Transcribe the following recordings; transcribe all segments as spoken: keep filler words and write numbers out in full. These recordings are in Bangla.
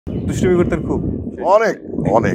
দুষ্টুমি করতেন খুব? অনেক, অনেক।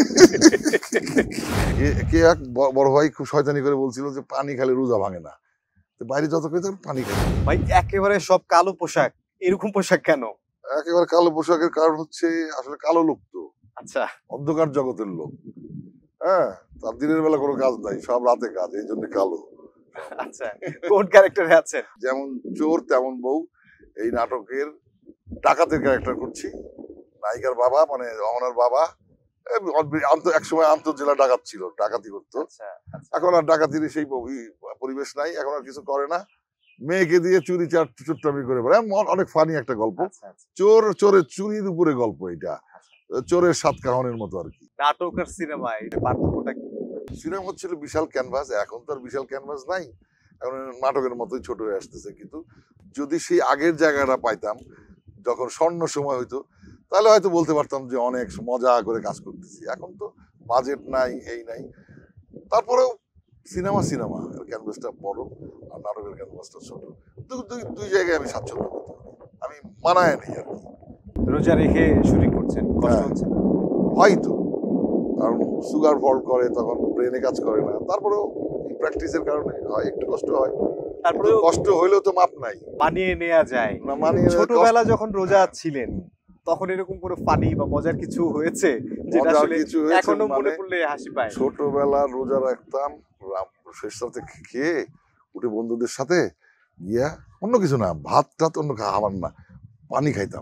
কে কে এক ব বড় ভাই খুব শয়তানি করে বলছিল যে, "পানি খেলে রোজা ভাঙে না।" তো বাইরে যত খেতাম পানি খাইতাম। ভাই একেবারে সব কালো পোশাক। এরকম পোশাক কেন? একেবারে কালো পোশাকের কারণ হচ্ছে আসলে কালো লোক তো। আচ্ছা। অন্ধকার জগতের লোক। হ্যাঁ? তার দিনের বেলা কোনো কাজ নাই। সব রাতে কাজ। এইজন্য কালো। আচ্ছা। কোন ক্যারেক্টারে আছেন? যেমন চোর তেমন বউ। এই নাটকের ডাকাতের ক্যারেক্টার করছি। নায়িকার বাবা মানে রমনার বাবা এ অদ্ভি আন্ত একসময় আন্তঃজেলা ডাকাত ছিল। ডাকাতি করত। আচ্ছা, আচ্ছা। এখন আর ডাকাতির সেই প ই পরিবেশ নাই। এখন আর কিছু করে না। মেয়েকে দিয়ে চুরি চার চুট্টামি করে বেড়ায়। ম অনেক ফানি একটা গল্প। আচ্ছা, আচ্ছা। চোর চোরের চুরির উপরে গল্প এটা। আচ্ছা। চোরের সাত কাহনের মতো আরকি। নাটক আর সিনেমা এটার পার্থক্যটা কি? সিনেমা হচ্ছিল বিশাল ক্যানভাস। এখন তো আর বিশাল ক্যানভাস নাই। এখন নাটকের মতোই ছোট হয়ে আসতেছে। কিন্তু যদি সেই আগের জায়গাটা পাইতাম, যখন স্বর্ণ সময় হইতো, তাহলে হয়তো বলতে পারতাম যে অনেক মজা করে কাজ করতেছি। এখন তো বাজেট নাই, এই নাই। তারপরেও সিনেমা, সিনেমা। ক্যানভাসটা বড় আর নাটকের ক্যানভাসটা ছোট। দু দুই দুই জায়গায় আমি স্বাচ্ছন্দ্য বোধ করি। আমি মানায় নেই আরকি। রোজা রেখে শুটিং করছেন। কষ্ট হ্যাঁ। হচ্ছে? হয়তো। কারণ সুগার ফল করে তখন ব্রেনে কাজ করে না। তারপরেও প্র্যাকটিসের কারণে হয় একটু কষ্ট হয়। কিন্তু তারপরেও কষ্ট হইলেও তো মাপ নাই। মানিয়ে নেয়া যায়। না মানিয়ে ছোটবেলা যখন রোজা হ্যাঁ। ছিলেন, তখন এরকম কোনো ফানি বা মজার কিছু হয়েছে? যেটা মজার আসলে কিছু হয়েছে এখনো মনে মানে পড়লে হাসি পায়? ছোটবেলা রোজা রাখতাম। রাম শেষ রাতে খেয়ে উঠে বন্ধুদের সাথে গিয়া অন্য কিছু না, ভাত-টাত অন্য খাবার না। পানি খাইতাম।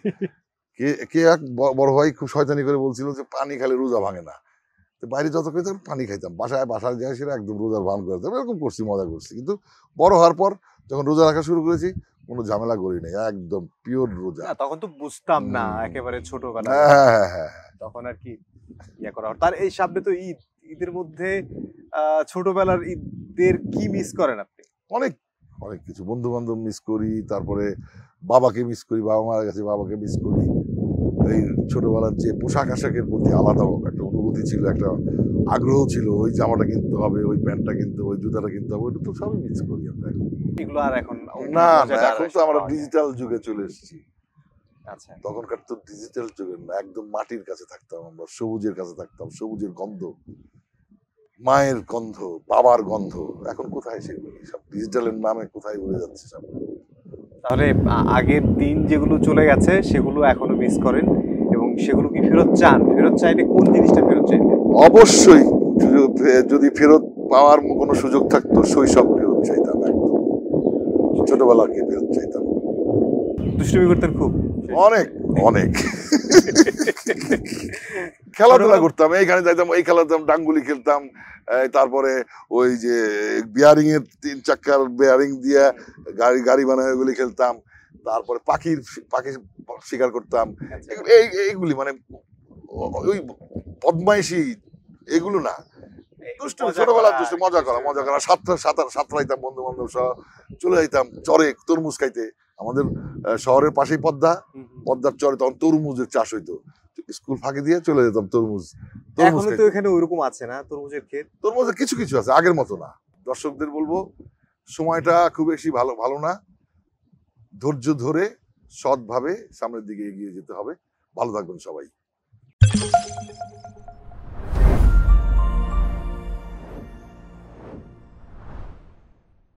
কে কে এক ব বড় ভাই খুব শয়তানি করে বলছিল যে, "পানি খেলে রোজা ভাঙে না।" তো বাইরে যত খেতাম পানি খাইতাম। বাসায় বাসায় যাই সেটা একদম রোজার ভান করে দিতাম। এরকম করছি, মজা করছি। কিন্তু বড় হওয়ার পর যখন রোজা রাখা শুরু করেছি, কোনো ঝামেলা করি নাই। একদম পিওর রোজা। না তখন তো বুঝতাম না হুম। একেবারে ছোটবেলা। হ্যাঁ, হ্যাঁ, হ্যাঁ, হ্যাঁ, হ্যাঁ। তখন আর কি ইয়ে করা হয়। তার এই সামনে তো ঈদ। ঈদের মধ্যে আ ছোটবেলার ঈদের কি মিস করেন আপনি? অনেক, অনেক কিছু। বন্ধু-বান্ধব মিস করি। তারপরে বাবাকে মিস করি। বাবা মারা গেছে, বাবাকে মিস করি। এই ছোটবেলার যে পোশাক-আশাকের প্রতি আলাদা একটা অনুভূতি ছিল, একটা আগ্রহ ছিল। ওই জামাটা কিনতে হবে, ওই প্যান্টটা কিনতে হবে, ওই জুতাটা কিনতে হবে। ওটা তো সবই মিস করি আমরা এখন। এগুলো আর এখন ওই না, না মজাটা আর এখন তো আসলে আমরা পাওয়া যায় না। ডিজিটাল যুগে চলে এসেছি। আচ্ছা। তখনকার তো ডিজিটাল যুগের না। একদম মাটির কাছে থাকতাম আমরা। সবুজের কাছে থাকতাম। সবুজের গন্ধ। মায়ের গন্ধ, বাবার গন্ধ। এখন কোথায় সেগুলো? সব ডিজিটালের নামে কোথায় উড়ে যাচ্ছে সব। তাহলে আ আগের দিন যেগুলো চলে গেছে সেগুলো এখনো মিস করেন এবং সেগুলো কি ফেরত চান? ফেরত চাইলে কোন জিনিসটা ফেরত চাইতেন? অবশ্যই যদি ফে যদি ফেরত পাওয়ার কোনো সুযোগ থাকতো শৈশব ফেরত চাইতাম একদম। ছোটবেলাকে ফেরত চাইতাম। দুষ্টুমি করতেন খুব? অনেক, অনেক। খেলাধুলা করতাম। এইখানে যাইতাম, এই খেলাতাম, ডাঙ্গুলি খেলতাম। এই তারপরে ওই যে বিয়ারিং এর তিন চাক্কার বেয়ারিং দিয়া গাড়ি গাড়ি বানায় ওইগুলি খেলতাম। তারপরে পাখির পাখি শিকার করতাম। আচ্ছা। এগুলো এই এইগুলি মানে ওই বদমাইশি এগুলো না। দুষ্টু মজা ছোটবেলার করা, দুষ্টু মজা করা, মজা করা। সাতটা সাঁতার সাঁতরাইতাম বন্ধু-বান্ধব সহ। চলে যাইতাম চরে তরমুজ খাইতে। আমাদের আ শহরের পাশেই পদ্মা। হুম, হুম। পদ্মার চরে তখন তরমুজের চাষ হইতো। স্কুল ফাঁকি দিয়ে চলে যেতাম তরমুজ। তরমুজ এখনো তো খাইতে। এখানে ওইরকম আছে না তরমুজের ক্ষেত? তরমুজের কিছু, কিছু আছে। আগের মতো না। দর্শকদের বলবো সময়টা খুব বেশি ভালো ভালো না। ধৈর্য ধরে সৎভাবে সামনের দিকে এগিয়ে যেতে হবে। ভালো থাকবেন সবাই।